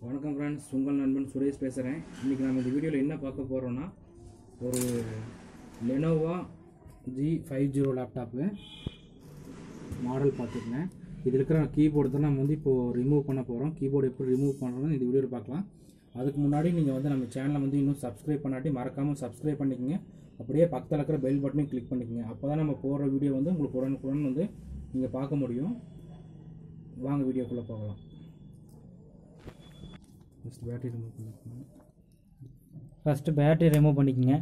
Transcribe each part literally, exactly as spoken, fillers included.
வணக்கம் ஃப்ரெண்ட்ஸ், உங்கள் நண்பன் சுரேஷ் பேசுகிறேன். இன்றைக்கி நம்ம இந்த வீடியோவில் என்ன பார்க்க போகிறோன்னா, ஒரு Lenovo G five zero laptop model பார்த்துருக்கேன். இது இருக்கிற கீபோர்டு தான் நம்ம வந்து இப்போது ரிமூவ் பண்ண போகிறோம். கீபோர்டு எப்படி ரிமூவ் பண்ணுறோன்னு இந்த வீடியோவில் பார்க்கலாம். அதுக்கு முன்னாடி நீங்கள் வந்து நம்ம சேனலை வந்து இன்னும் சப்ஸ்கிரைப் பண்ணாட்டி மறக்காமல் சப்ஸ்கிரைப் பண்ணிக்கோங்க. அப்படியே பக்கத்தில் இருக்கிற பெல் பட்டனையும் கிளிக் பண்ணிக்கோங்க. அப்போ தான் நம்ம போடுற வீடியோ வந்து உங்களுக்கு உடனுக்குடன் வந்து நீங்கள் பார்க்க முடியும். வாங்க வீடியோக்குள்ளே போகலாம். ஃபஸ்ட்டு பேட்டரி ரிமூவ் பண்ணிக்கோங்க. ஃபஸ்ட்டு பேட்டரி ரிமூவ் பண்ணிக்கோங்க.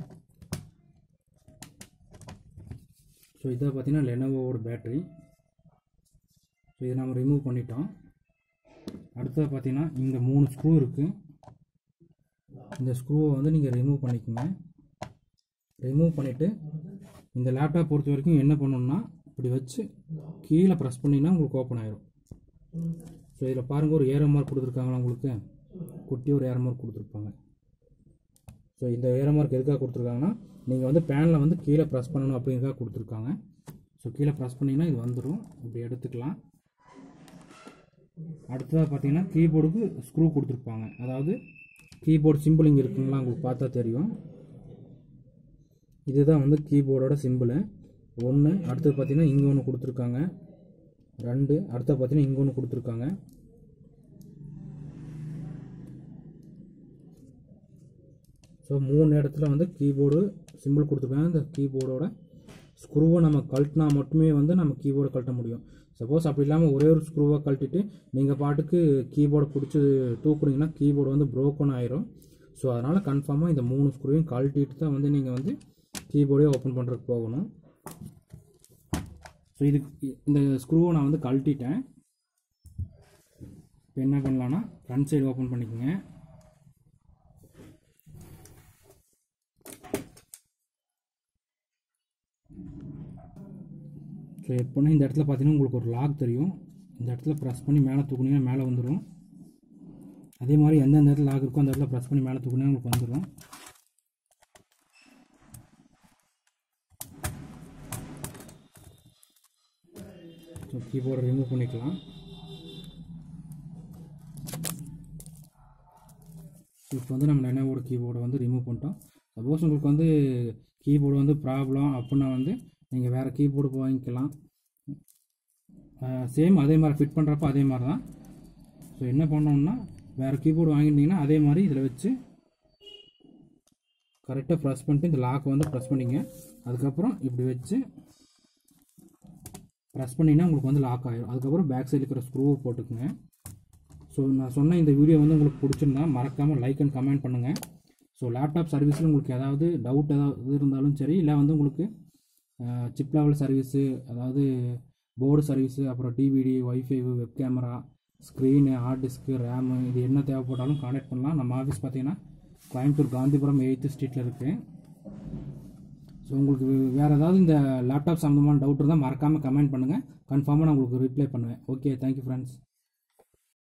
ஸோ இதை பார்த்தீங்கன்னா லெனோவோட பேட்டரி. ஸோ இதை நம்ம ரிமூவ் பண்ணிட்டோம். அடுத்தது பார்த்தீங்கன்னா இங்கே மூணு ஸ்க்ரூ இருக்குது. இந்த ஸ்க்ரூவை வந்து நீங்கள் ரிமூவ் பண்ணிக்கோங்க. ரிமூவ் பண்ணிவிட்டு இந்த லேப்டாப் பொறுத்த வரைக்கும் என்ன பண்ணணும்னா, இப்படி வச்சு கீழே ப்ரெஸ் பண்ணிங்கன்னா உங்களுக்கு ஓப்பன் ஆகிரும். ஸோ இதில் பாருங்கள், ஒரு ஏரோ மார்க் கொடுத்துருக்காங்களா உங்களுக்கு, குட்டி ஒரு ஏரோ மார்க் கொடுத்துருப்பாங்க. ஸோ இந்த ஏரோ மார்க் எதுக்காக கொடுத்துருக்காங்கன்னா, நீங்கள் வந்து பேனில் வந்து கீழே ப்ரெஸ் பண்ணணும் அப்படிங்கிறதுக்காக கொடுத்துருக்காங்க. ஸோ கீழே ப்ரெஸ் பண்ணிங்கன்னா இது வந்துடும். இப்படி எடுத்துக்கலாம். அடுத்ததாக பார்த்தீங்கன்னா கீபோர்டுக்கு ஸ்க்ரூ கொடுத்துருப்பாங்க. அதாவது கீபோர்டு சிம்பிள் இங்கே இருக்குங்களா, உங்களுக்கு பார்த்தா தெரியும். இதுதான் வந்து கீபோர்டோட சிம்பிளு ஒன்று. அடுத்தது பார்த்தீங்கன்னா இங்கே ஒன்று கொடுத்துருக்காங்க, ரெண்டு. அடுத்தது பார்த்தீங்கன்னா இங்கே ஒன்று கொடுத்துருக்காங்க. ஸோ மூணு இடத்துல வந்து கீபோர்டு சிம்பிள் கொடுத்துருக்காங்க. இந்த கீபோர்டோட ஸ்க்ரூவை நம்ம கழட்டினா மட்டுமே வந்து நம்ம கீபோர்டை கழட்ட முடியும். சப்போஸ் அப்படி இல்லாமல் ஒரே ஒரு ஸ்க்ரூவை கழட்டிட்டு நீங்கள் பாட்டுக்கு கீபோர்டை பிடிச்சி தூக்குனீங்கன்னா கீபோர்டு வந்து ப்ரோக்கன் ஆயிரும். ஸோ அதனால் கன்ஃபார்மாக இந்த மூணு ஸ்க்ரூவையும் கழட்டிட்டு தான் வந்து நீங்கள் வந்து கீபோர்டே ஓப்பன் பண்ணுறதுக்கு போகணும். ஸோ இதுக்கு இந்த ஸ்க்ரூவை நான் வந்து கழட்டிட்டேன். இப்போ என்ன பண்ணலான்னா, ஃப்ரண்ட் சைடு ஓப்பன் பண்ணிக்கோங்க. ஸோ எப்போனா இந்த இடத்துல பார்த்தீங்கன்னா உங்களுக்கு ஒரு லாக் தெரியும். இந்த இடத்துல ப்ரெஸ் பண்ணி மேலே தூக்குனீங்கன்னா மேலே வந்துடும். அதே மாதிரி எந்தெந்த இடத்துல லாக் இருக்கோ அந்த இடத்துல ப்ரெஸ் பண்ணி மேலே தூக்குனீங்கன்னா உங்களுக்கு வந்துடும். ஸோ கீபோர்டை ரிமூவ் பண்ணிக்கலாம். இப்போ வந்து நம்ம லெனோவோட கீபோர்டை வந்து ரிமூவ் பண்ணிட்டோம். சப்போஸ் உங்களுக்கு வந்து கீபோர்டு வந்து ப்ராப்ளம் அப்படின்னா வந்து நீங்கள் வேறு கீபோர்டு வாங்கிக்கலாம். சேம் அதே மாதிரி ஃபிட் பண்ணுறப்ப அதே மாதிரி தான். ஸோ என்ன பண்ணோம்னா, வேறு கீபோர்டு வாங்கியிருந்தீங்கன்னா அதே மாதிரி இதில் வச்சு கரெக்டாக ப்ரெஸ் பண்ணிட்டு இந்த லாக்கை வந்து ப்ரெஸ் பண்ணிங்க. அதுக்கப்புறம் இப்படி வச்சு ப்ரெஸ் பண்ணிங்கன்னா உங்களுக்கு வந்து லாக் ஆகிடும். அதுக்கப்புறம் பேக் சைடில் இருக்கிற ஸ்க்ரூவை போட்டுக்குங்க. ஸோ நான் சொன்ன இந்த வீடியோ வந்து உங்களுக்கு பிடிச்சிருந்தா மறக்காமல் லைக் அண்ட் கமெண்ட் பண்ணுங்கள். ஸோ லேப்டாப் சர்வீஸில் உங்களுக்கு ஏதாவது டவுட் ஏதாவது இருந்தாலும் சரி, இல்லை வந்து உங்களுக்கு சிப் லெவல் சர்வீஸு, அதாவது போர்டு சர்வீஸு, அப்புறம் DVD, wifi, web camera, screen, hard disk, RAM, இது என்ன தேவைப்பட்டாலும் கான்டாக்ட் பண்ணலாம். நம்ம ஆஃபீஸ் பார்த்தீங்கன்னா கோயம்புத்தூர் காந்திபுரம் எயித்து ஸ்ட்ரீட்டில் இருக்குது. ஸோ உங்களுக்கு வேறு ஏதாவது இந்த லேப்டாப் சம்மந்தமான டவுட் இருந்தால் மறக்காமல் கமெண்ட் பண்ணுங்கள். கன்ஃபார்மாக நான் உங்களுக்கு ரிப்ளை பண்ணுவேன். Okay, thank you friends.